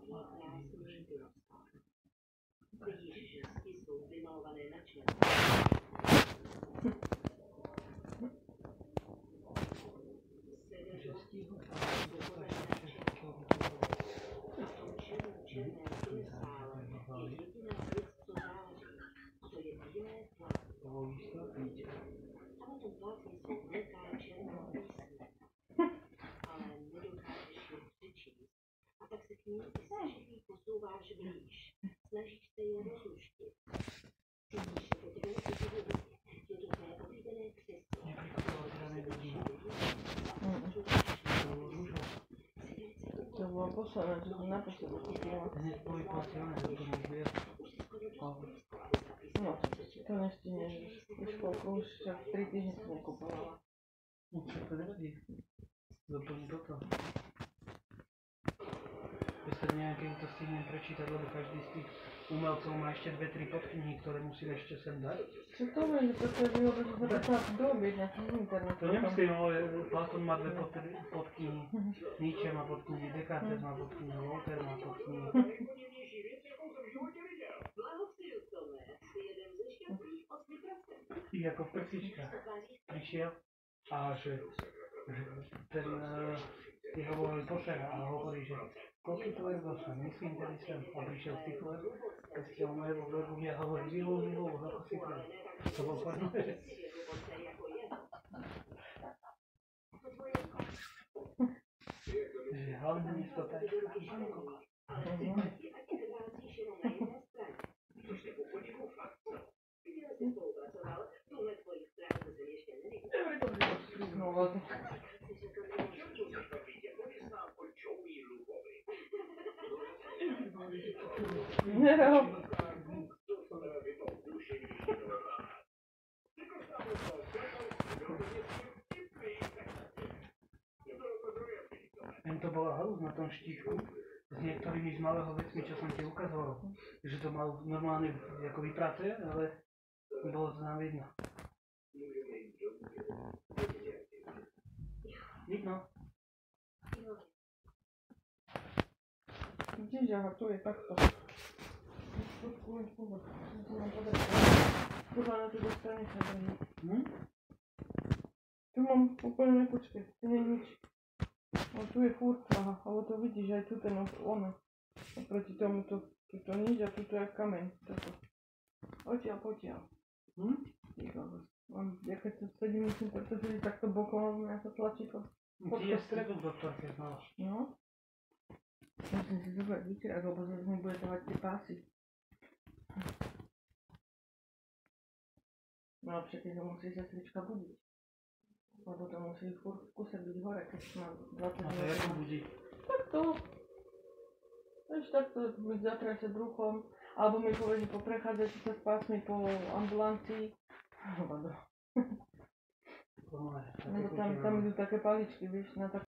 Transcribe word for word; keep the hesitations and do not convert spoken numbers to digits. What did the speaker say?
To bolo posledné, čo som naposledy kúpila. Hneď po vyplatené, že to máš viac. No, to nestihneš. Už koľko, už však tri týždne som nekúpovala. No však to nevadí. Doplň toto. Výsledne nejakým to stihnem prečítať, lebo každý z tých umelcov má ešte dve tri podknihy, ktoré musím ešte sem dať. Čo to viem, že toto je výhoda, že sa to dá doobjednať z internetu. To nemyslím, ale Platón má dve podknihy, Nietzsche má podknihy, Descartes má podknihy, Voltaire má podknihy. I ako prsička prišiel a že, že ten ti hovorili pošera a hovorí, že koľký to je došlo, myslím, že sem a prišiel Stifler, keď ste o moje vo a hovorí, vyhol, vyhol, ako si to. To bol fajn. Že hlavne istota je Nerob. Len to bola halúz na tom štíšku s niektorými z malého vecmi, čo som ti ukazoval. Že to mal normálne ako vypracuje, ale bolo to nám vidno. Vidno. Vidíš, aha, tu je takto. Podľa na tu dostane sa drží. Hm? Tu mám úplne nepočkej, tu nie je nič. No tu je furt, aha, ale to vidíš aj tu ten ono. Oproti tomu to, tu to nič a tu to je kameň. Toto. Odtiaľ, potiaľ. Hm? Mám, ja keď sa sedím, musím preto sedieť takto bokom, lebo mňa sa tlačí to. Ty je stredu doktorke znala. No. Musím si zobrať vytrať, lebo zase mi bude dávať tie pásy. No a všetky to musí sestrička budiť. Lebo to musí furt v kuse byť hore, keď má dvadsať minút. A to jak budí? Takto. Vieš, takto mi zatrasie bruchom. Alebo mi povede poprechádzať sa s pásmi po ambulancii. Alebo no. Lebo tam, tam idú také paličky, vieš, na tak